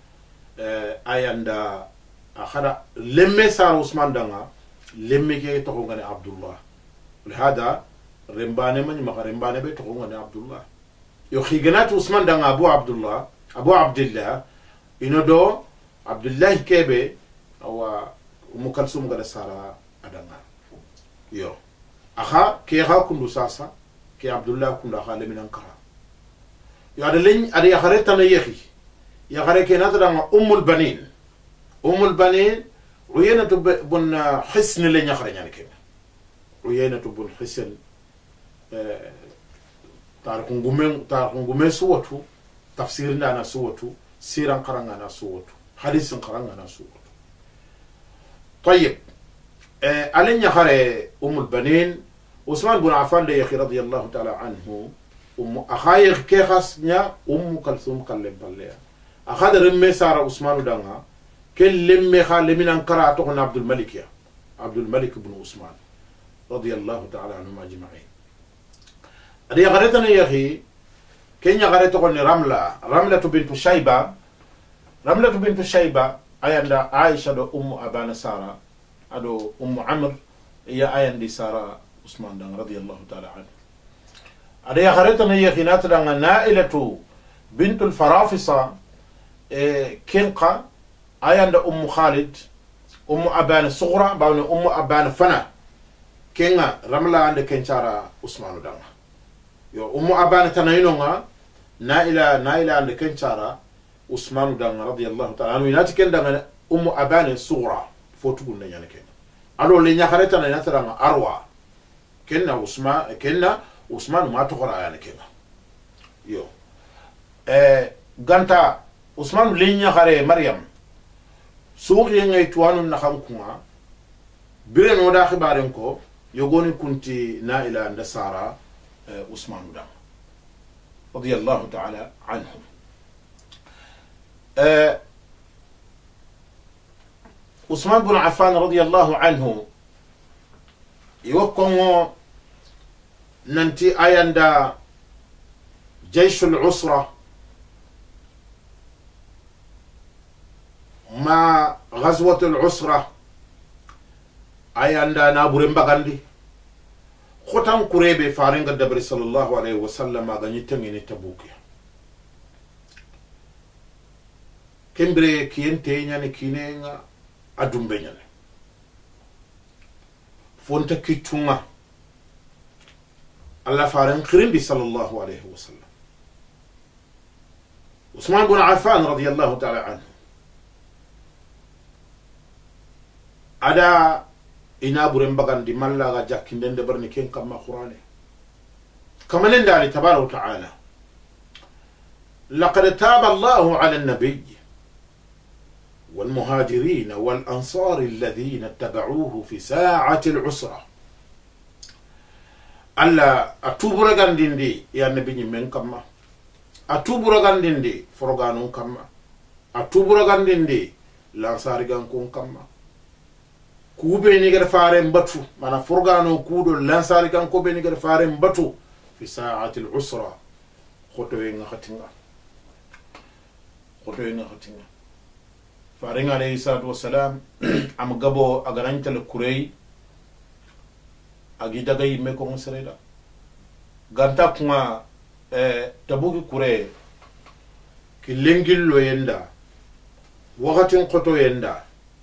ayanda akhara lemme sar usman danga lemme ke to ngane abdullah hada rembane man ma rembane be to ngane abdullah yo khiganat usman danga abu abdullah abu abdullah inodo abdullah kebe awa umu kalsum gada sara adanga yo akha ke ha kundu sasa ke abdullah kunda khale min ankara yo adalin adi akhareta na yehi ya gare ke nadra ummul banin ummul banin uyena bun hisn le nyakhare nyane ke uyena bun hisn euh tar ko ngumen tar ko ngumen suwatu tafsir ndana suwatu siran qaranga na suwatu hadith qaranga na suwatu طيب ألين يخري أم البنين عثمان بن عفان لي رضي الله تعالى عنه أم أخايخ كيخس نيا أم كلثوم كلم بالله أخذ رمي سارة عثمان دعنا كل لم خال من أنكر أتوقع عبد الملك يا عبد الملك بن عثمان رضي الله تعالى عنهم أجمعين أدي غريتنا يا أخي كين يغريتنا رملة رملة بنت شيبة رملة بنت شيبة ayanda aisha do ummu abana sara ado ummu amr ya ayandi sara usman dan radiyallahu ta'ala anhu ada ya kharetana ya khinata dan nailatu bintul farafisa e kinqa ayanda ummu khalid ummu abana sughra bawna ummu abana fana kenga ramla ande kenchara usman dan yo ummu abana tanayinonga naila naila ande kenchara usman dan radiyallahu ta'ala anhu inati kenda ummu abana sughra fotu gunna nyane ken alo le nyakareta na natara arwa kenna usman kenna usman ma to khora yana ken yo eh ganta usman le nyakare maryam suugi ngay tuwanu na xam kuma bire no da xibaren ko yogoni kunti na ila ndasara usman dan radiyallahu ta'ala anhu أه عثمان بن عفان رضي الله عنه يوكم ننتي أيندا جيش العسرة ما غزوة العسرة أيندا نابورين بغاندي ختم كريبي فارنغ الدبر صلى الله عليه وسلم أغني تنيني تبوكي kembre kiyente nyane kinenga adumbe nyane fonta kitunga alla faran khirindi sallallahu alayhi wa sallam Usman bin Affan radiyallahu ta'ala anhu ada ina buren bagandi malla ga jakkinde barni ken kamma qur'ane kamanen dali tabaraka ta'ala laqad taba Allahu 'ala an-nabiy والمهاجرين والأنصار الذين اتبعوه في ساعة العسرة ألا أتوب رغاندين دي يا نبي من كما أتوب رغاندين دي فرغانون كما أتوب رغاندين دي لانصار غانكون كما kube ni gar fare mbatu mana furgano kudo lansali kan ko be ni gar fare mbatu fi sa'ati al-usra khoto e nga khatinga khoto e nga khatinga fare nga alayhi salatu wassalam am gabo agaranta le kurey agi daga yimme ko musreda ganta kuma eh tabugi kure ki lengil lo yenda wakatin khoto yenda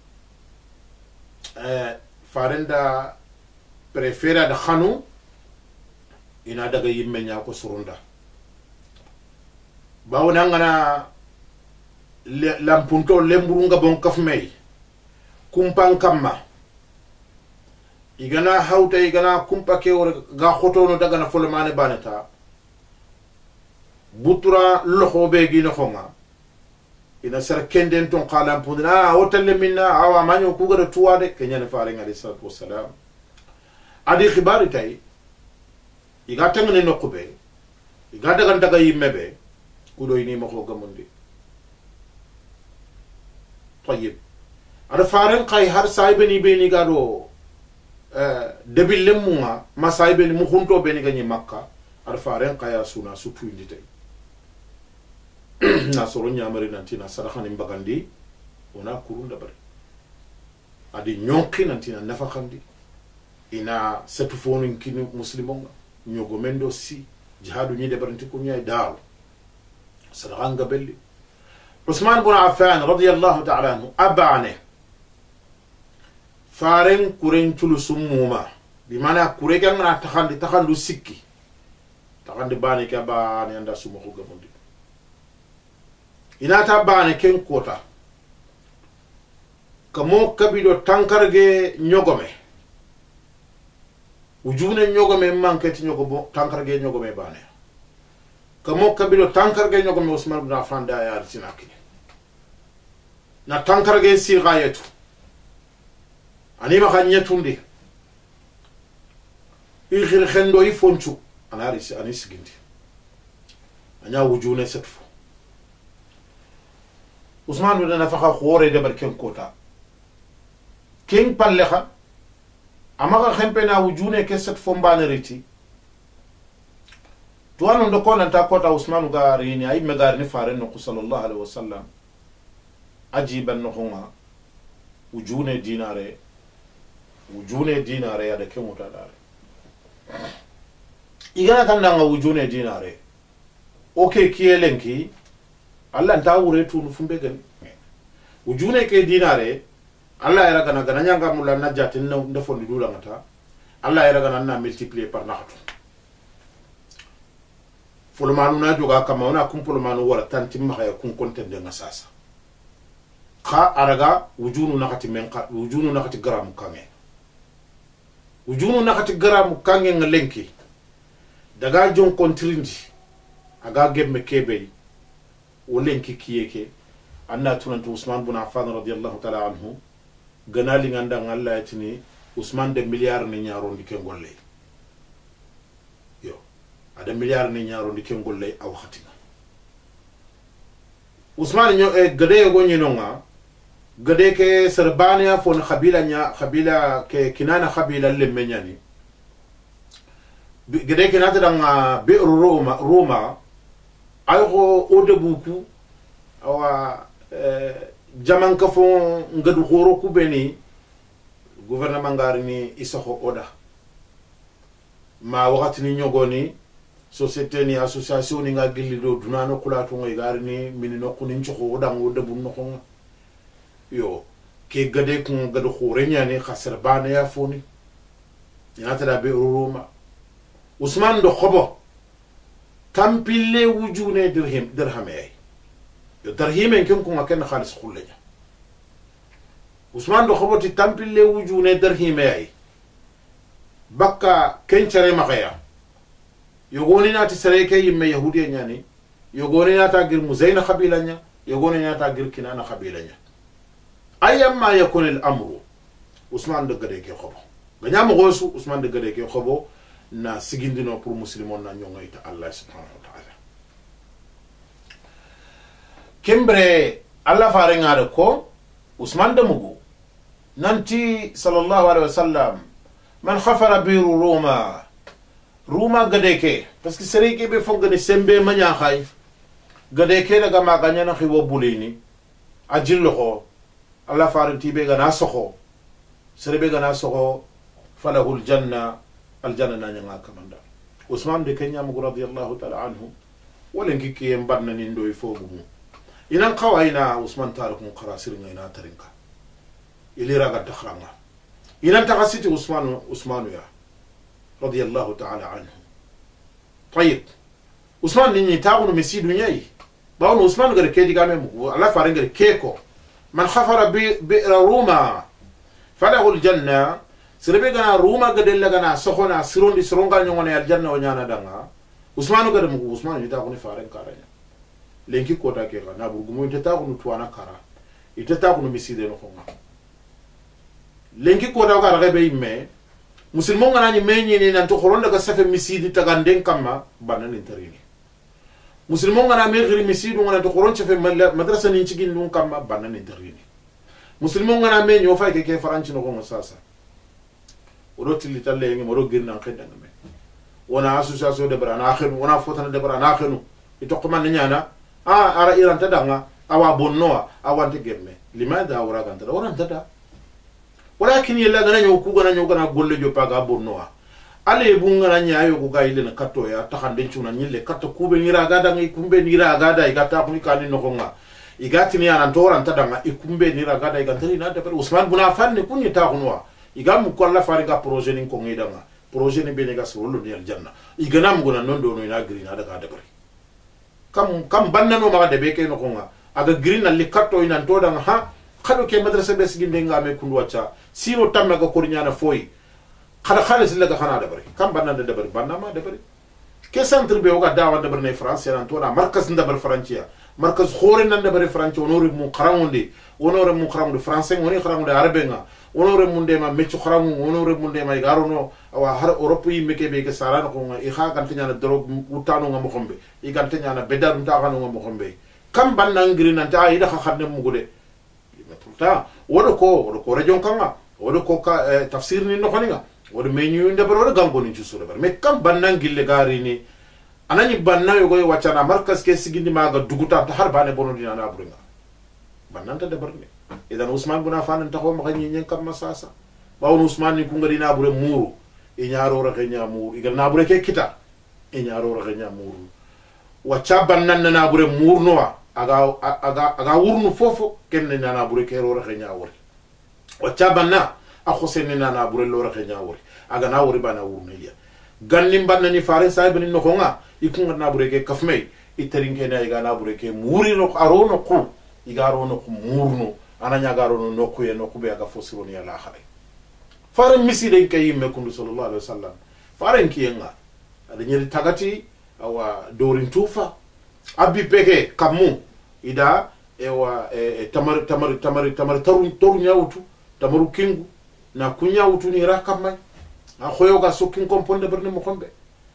eh farenda prefera da khanu ina daga yimme nya ko surunda bawna ngana lampunto lemburunga bon kafmei kumpan kamma igana hawta igana kumpa ke wor ga khotono daga na folmane banata butura loxobe gi no xonga ina sar kenden ton qalam pundina hotel minna awa manyo ku gara tuwade kenya ne faare ngari sallallahu wassalam adi khibari tay iga tangane nokube iga daga daga yimmebe ku do ini mako gamundi طيب ada faaren kay har saybeni beni gado debil lemunga ma saybeni mu khunto beni ganyi makka ada faaren kaya suna sutu indi tay na soro nyamari nanti na sadakhani mbagandi ona kurunda bari adi nyonki nanti na nafakhandi ina setu fonu kini muslimonga nyogo mendo si jihadu nyide baranti kunya dal sadakhanga belli عثمان بن عفان رضي الله تعالى عنه أبانه فارن كورين تلو سموما بمعنى كوريكا من تخاندي تخاندو سكي تخاندي باني كباني عند سموكو غموندي إنا تباني كين كوتا كمو كبيدو تانكرغي نيوغومي وجونا نيوغومي مانكتي نيوغومي تانكرغي نيوغومي باني kamo kabilo tankarge nyogo me Usman ibn Affan da ya arsinaki na tankarge si gayatu ani ma khanyatundi ikhir khendo ifonchu ana risi ani sigindi anya wujune setfu Usman ibn Affan khore de barken kota king palleha amaga khempena wujune ke setfu mbane riti tuwanu ndo kona nta kota Usmanu garini ay megarini faren no sallallahu alaihi wasallam ajiban no huma wujune dinare wujune dinare ya da kemuta dare igana kanda nga wujune dinare okay kiyelenki Allah nta wure tunu fumbe gani wujune ke dinare Allah ya raga na gananya ngamulla najati ndo fondi dula ngata Allah ya raga na multiplier par nakhatu fulmanu na joga kama ona kumpulmanu wala tanti mahaya kun kontende ngasasa kha araga wujunu nakati menqa wujunu nakati gram kange wujunu nakati gram kange ngalenki daga jon kontrindi aga gemme kebe wolenki kiyeke anna tunantu Usman ibn Affan radiyallahu ta'ala anhu ganali nganda ngalla yatini Usman de milliard ni nyaro ndike ngolle ada milliard ni nyaro ndi kengol lay aw khatina Usman nyo e gade go nyinonga gade ke serbania fon khabila nya khabila ke kinana khabila le menyani gade ke nata danga be roma roma ay go odebuku awa jaman ka fon ngadu khoro ku beni gouvernement ngari ni isoko oda ma wakati ni nyogoni société ni association ni nga gilli do dunano kulato ngoy garni min no kunin ci ko dango debu no ko yo ke gade ko gado khore nyani khasar bana ya foni nyata da be roma Usman do khobo tampille wujune dirham dirhamay yo dirham ken ko ngaken khalis khulnya Usman do khobo ti tampille wujune dirhamay bakka ken chare makaya yogoni nati sareke yimme yahudiya nyani yogoni nata gir muzaina khabila nya yogoni nata gir kinana khabila nya ayyama yakun al-amru Usman de gade ke khobo ganya mo gosu Usman de gade ke khobo na sigindino pour muslimon na nyonga ita Allah subhanahu wa ta'ala kembre Allah fare ngare ko Usman de mugo nanti sallallahu alaihi wasallam man khafara biru roma ruma gadeke parce que sere ke be fongani sembe manya khay gadeke daga maganya na khiwo bulini ajillo ko alla faranti be gana sokho sere be gana sokho falahul janna al janna nyanga kamanda usman de kenya mu radiyallahu ta'ala anhu wala ngiki mbanna ni ndoy fogu inan qawaina usman tarikum qarasir ngayna tarinka ili raga dakhranga inan takasiti usman usmanu ya radiyallahu ta'ala anhu طيب usman ni taagunu misidu nyai bawno usman gar ke diga mem ala farengar keko man khafara bi bi'ra ruma falahu aljanna sirbe gana ruma gadella gana sokhona sirondi sironga nyongone aljanna o nyana danga usman gar mu usman ni taagunu faren karanya lenki kota ke gana burgumo ite taagunu tuana kara ite taagunu miside no khonga lenki kota ga rabe imme musulmo ngana ni menyi ni nanto khoronda ga safe misidi taganden kamma banani tarini musulmo ngana me giri misidu ngana to khoron safe madrasa ni cigin dun kamma banani tarini musulmo ngana me nyo fay ke ke faranci no ko sasa odo tilli talle ngi mo do girna khedda ngame wona association de bra na khenu wona fotana de bra na khenu ito ko man nyana a ara iran tadanga awa bonnoa awante germe limada awra ganta wona tada walakin yalla gana nyo ku gana nyo gana golle jo paga bonnoa ale bunga na nyayo ko gayle na katto ya taxande ciuna nyille katto kube ngira gada ngi kumbe ngira gada igata ko kani no konga igati ni ana toran tadanga ikumbe ngira gada igantari na de Usman bun Affan ne kunni ta kunwa igamu ko alla fari ga projet ni ko ngidanga projet ni benega solo ni aljanna iganam gona non do no ina green ada ga de bari kam kam banna no ma de be ke no konga aga green ali katto ina to danga ha khado ke madrasa be siginde ngame kundu wacha sino tamma ga kornyana foyi khada khalis la ga khana da bari kam banna da bari banna ma da bari ke centre be oga dawa da bari ne france ya to na markaz nda bari francia markaz khore nan da bari france onore mu kharamundi onore mu kharamundi français woni kharamundi arabe nga onore mu ndema meccu kharamu onore mu ndema garono wa har europe yi meke be ke sarana ko nga i kha kan tanya drog utano nga mo khombe i kan tanya na bedar nta khano nga mo khombe kam banna ngiri nan ta ida kha khadne mu gude ta wodo ko wodo ko region kanga wodo ko ka tafsir ni no khoninga wodo menyu nda baro gambo ni ci sura bar me kam banna ngille gari ni anani banna yo goy wacana markas ke sigindi maga duguta ta har bane bono dina na buringa banna ta dabar ne idan Usman bun Affan ta ko ma ganyi nyen kam masasa bawon Usman ni ku ngari na bure muru e nyaaro ra ke nyamuru igal na bure ke kita e nyaaro ra ke nyamuru wacha banna na bure murno aga aga aga wurnu fofo kenne na bure ke ro ra ke nyaawori wacha banna a khoseni na na bure lo ra ke nyaawori aga na wori bana wurnu ya gannim banna ni fare sahibi ni nokonga ikunga na bure ke kafmei iterinke na iga na bure ke muri no arono ku igaro no ku murno ananya garo no no ku ye no ku be aga fosiro ni ala khare fare misi de kay me kundu sallallahu alaihi wasallam fare nkiyenga ada nyeri tagati awa dorin tufa abi peke kamu ida ewa e, tamar tamar tamar tamar taru toru nyawtu tamaru kingu na kunyawtu ni rakamai a khoyoga sokin komponde berne mo kombe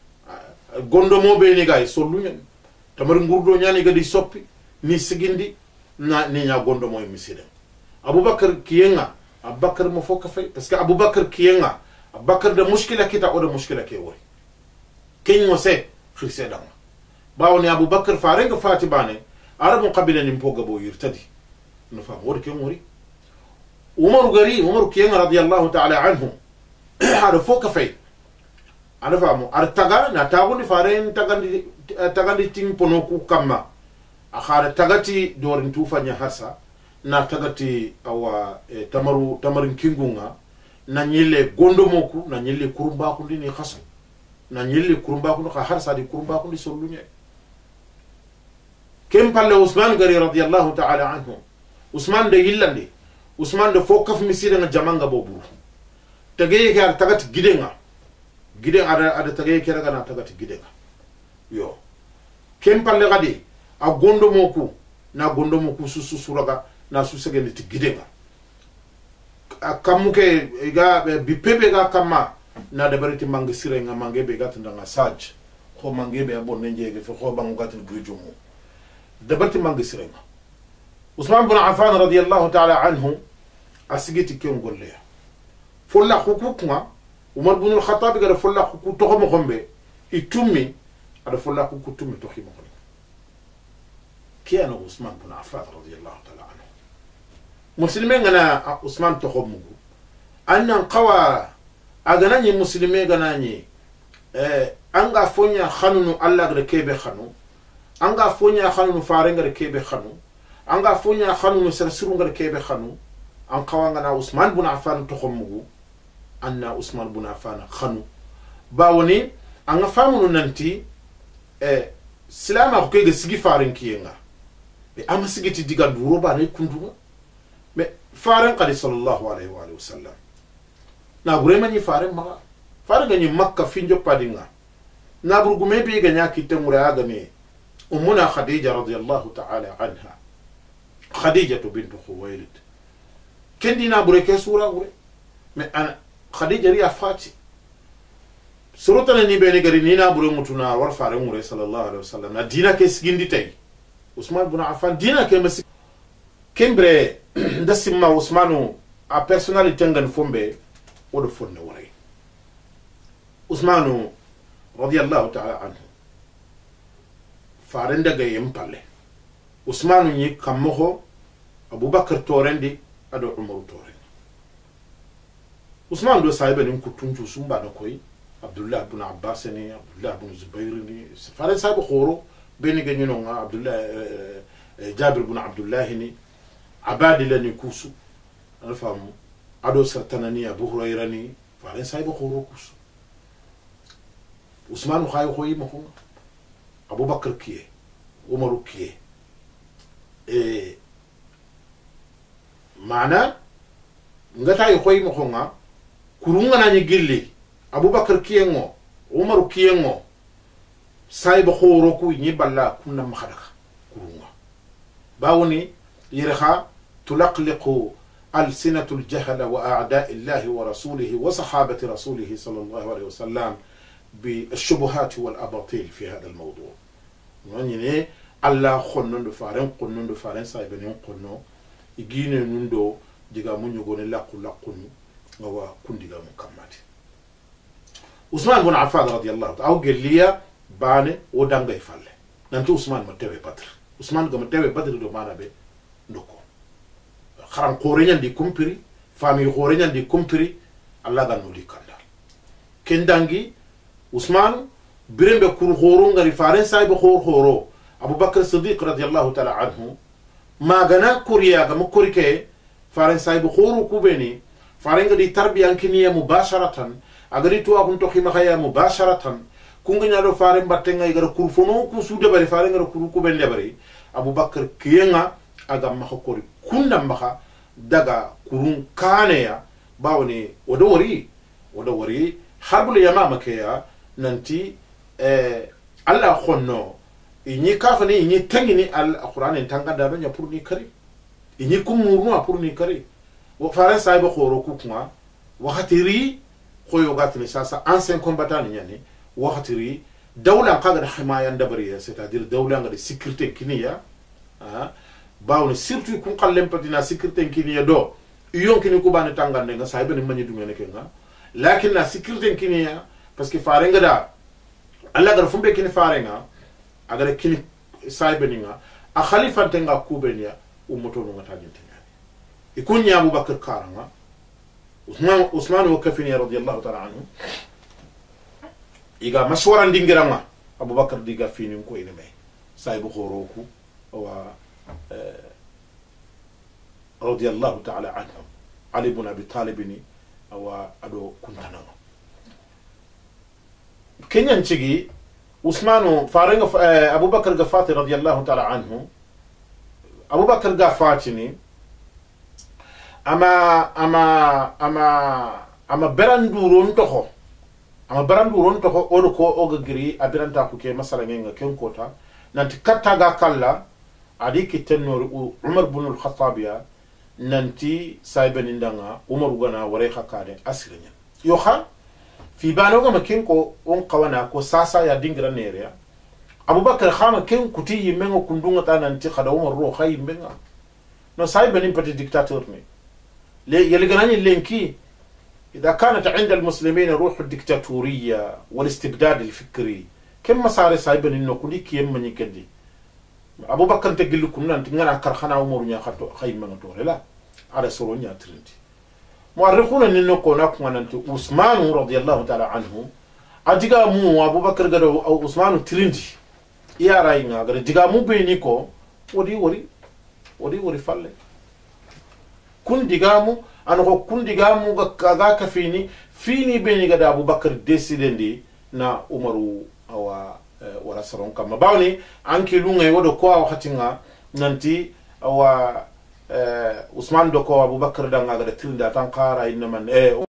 gondo mo be ni gay sollu nyen tamar ngurdo nyani gadi soppi ni sigindi na ni nya gondo mo miside abubakar kiyenga abubakar mo foka fay parce que abubakar kiyenga abubakar de mushkila kita o de mushkila ke wori ken mo se khirse dama bawni abubakar farenga fatibane arabu qabila ni mpoga bo yirtadi no fam wori ken wori umar gari umar kiyenga radiyallahu ta'ala anhu hada foka fay ana famu artaga na tagundi faren tagandi tagandi ting pono ku kamma akhara tagati dorin tufanya hasa na tagati awa e, tamaru tamarin kingunga na nyile gondomoku na nyile kurumba ku ndini khasu na nyile kurumba ku kha harsa di kurumba ku ndi solunye kem palle Usman gari radiyallahu ta'ala anhu Usman de yillandi Usman de fokaf misira nga jamanga bobu tagaye ke ar tagati gidenga gide ada ada tagaye ke raga na tagati gidenga yo kem palle gadi a gondomoku na gondomoku susu suraga na susegeni ti gidenga akamuke ga bipebe ga kama na de bariti mangi sirenga mangebe gatanda nga saj ko mangebe abonne njege fe ko bangu gatin gujumu de bariti mangi sirenga Usman bin Affan radiyallahu ta'ala anhu asigiti ken golle folla hukukuma umar ibn al-khattab gara folla huku to mo gombe itummi ada folla huku tummi to khimo كيان عثمان بن عفان رضي الله تعالى عنه مسلمين أنا عثمان تخمو أن قوى أغناني مسلمين غناني أنغا فونيا خانونو الله غير كيبه خانو أنغا فونيا خانونو فارن غير كيبه خانو أنغا فونيا خانونو سرسرون غير كيبه خانو أن قوى أنا عثمان بن عفان تخمو أن عثمان بن عفان خانو باوني أنغا فامونو ننتي سلاما كوكي سيغي فارن كيينغا أما سجيتي ديغا دوروبا ني كوندوما مي فارن قال صلى الله عليه واله وسلم نابوري ماني فارن ما فارن غني مكه فين جو بادينغا نابور غومي بي غنيا كيتي مورا غني امنا خديجه رضي الله تعالى عنها خديجه بنت خويلد كندي نابوري كي سورا غوري مي انا خديجه ريا فاتي سورتنا ني بيني غري ني نابوري متونا ور فارن موري صلى الله عليه وسلم ندينا كي سغيندي تاي عثمان بن عفان دينا كمس كمبري دسما عثمانو a personality ngan fombe wodo fonne wore عثمانو رضي الله تعالى عنه فارندا gayem palle عثمانو ني kammo ابو بكر توrendi ado umar torendi عثمان do saybe nim kutunju sumba da koy abdullah ibn abbas ni abdullah ibn zubair ni fare saybe khoro بيني جنينو عبد الله جابر بن عبد الله ني عباد لني كوسو انا فاهم ادو سرتناني ابو هريره ني فارن سايبو خورو كوسو عثمان خاي خوي مخو ابو بكر كيه عمر كيه ايه معنى ngata خوي مخو nga kurunga nani gilli ابو بكر كيه ngo عمر كيه ngo سايب خوركو يبلا كنا مخدخ كرونا باوني يرخا تلقلق ألسنة الجهل وأعداء الله ورسوله وصحابة رسوله صلى الله عليه وسلم بالشبهات والأباطيل في هذا الموضوع يعني الله خنن دفارن قنن دفارن سايبن قنن يجين نندو جيغا مون يغون لا كل قنن هو كن ديغا مكمات عثمان بن عفان رضي الله عنه او قال bane o dangay falle nanti Usman ma tewe badr Usman ga ma tewe badr do mana be ndoko kharam khoreñan di kumpiri fami khoreñan di kumpiri Allah ga no di kandal kendangi Usman birembe kur khoro ngari faren saybe khor khoro Abu Bakr Siddiq radiyallahu ta'ala anhu magana kuriya ga mo kurike faren saybe khoro kubeni faren ga di tarbiyan kiniya mubasharatan agari to akun to khima khaya mubasharatan kunga nyado fare mbatte ngay gara kurfono ku sude bari fare ngara kuru ku bende bari Abu Bakr kiyenga aga mahokori kunda mbaha daga kurun kaneya bawni odori odori harbul yamama keya nanti eh alla khonno inyi kafani inyi tangini al-Qur'an tanga da banya purni kari inyi kumurno purni kari wo fare sayba khoro ku kuma wakatiri khoyo gatni sasa ancien combattant nyani وقتري دولة قادر حماية دبرية c'est-à-dire دولة قادر sécurité كنية آه باون surtout يكون قلم بدينا sécurité كنية دو يوم كني كوبان تانغان نعى سايبني مني دومينه كنا لكن لا sécurité كنية parce que فارنغ دا الله قادر فم بكني فارنغا أقدر كني سايبني نعى أخليفة تنغا كوبنيا ومتونو متاجين تنغا يكون يا أبو بكر كارنغا عثمان عثمان وكفني رضي الله تعالى عنه iga mashwara ndingiranga Abu Bakar diga fini ko ine may saybu khoroku wa radiyallahu ta'ala anhu Ali ibn Abi Talib ni wa ado kuntana kenyan chigi Usmanu farenga Abu Bakar gafati radiyallahu ta'ala anhu Abu Bakar gafati ni ama ama ama ama beranduro ntoko ama barandu ron to ko odo ko oga giri abiranta ku ke masala ngenga ken kota nanti katta ga kala adi kitenno Umar ibn al-Khattabiya nanti saybani ndanga Umar gana wore khakade asirnya yo kha fi banoga makin ko on qawana ko sasa ya dingira nereya Abubakar khama ken kuti yimengo kundunga ta nanti khada Umar ro khay menga no saybani pati dictateur ni يلقاني لينكي إذا كانت عند المسلمين روح الدكتاتورية والاستبداد الفكري كم مسار سايبن إنه كل كي يمن يكدي أبو بكر تقول لكم أنت نعنا كرخنا عمرنا خطو خيمة نطور لا على سرونيا ترندي مؤرخون إنه كونك من أنت عثمان رضي الله تعالى عنه أديكا مو أبو بكر قال أو عثمان ترندي يا راينا قال ديكا مو بينيكو ودي ودي ودي ودي فله كن ديكا مو أنا هو كن ديكا مو كذا كفيني فيني بيني قال أبو بكر ديسيدندي نا عمرو أو wala saron kama bawni anki lunga yodo ko wakati nga nanti awa Usman do ko Abubakar da nga ga tirinda tan qara inna man e